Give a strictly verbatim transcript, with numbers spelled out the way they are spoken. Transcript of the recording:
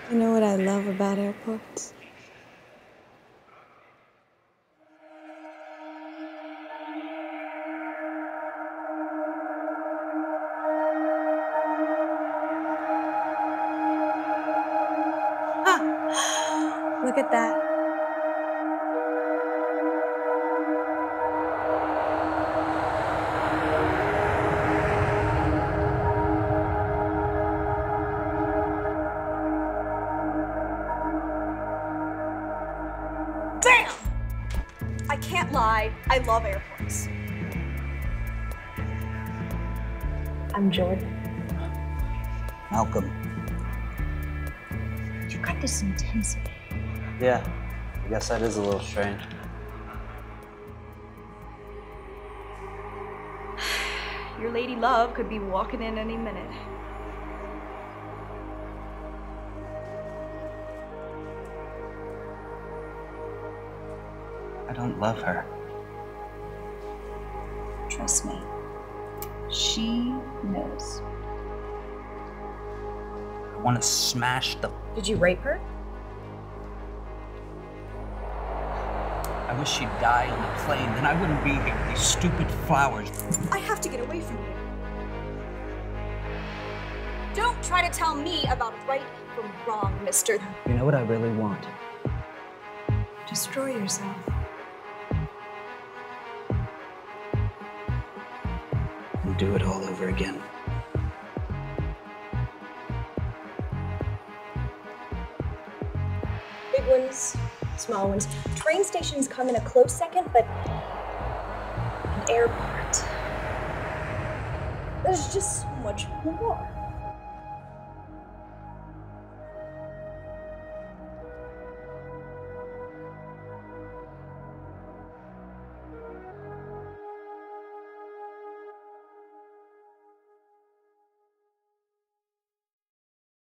You know what I love about airports? Ah, look at that. Damn! I can't lie, I love airports. I'm Jordan. Malcolm. You got this intensity. Yeah, I guess that is a little strange. Your lady love could be walking in any minute. I don't love her. Trust me. She knows. I want to smash the... Did you rape her? I wish she'd die on the plane, then I wouldn't be here with these stupid flowers. I have to get away from you. Don't try to tell me about right from wrong, mister. You know what I really want? Destroy yourself. And do it all over again. Big ones, small ones. Train stations come in a close second, but an airport, there's just so much more.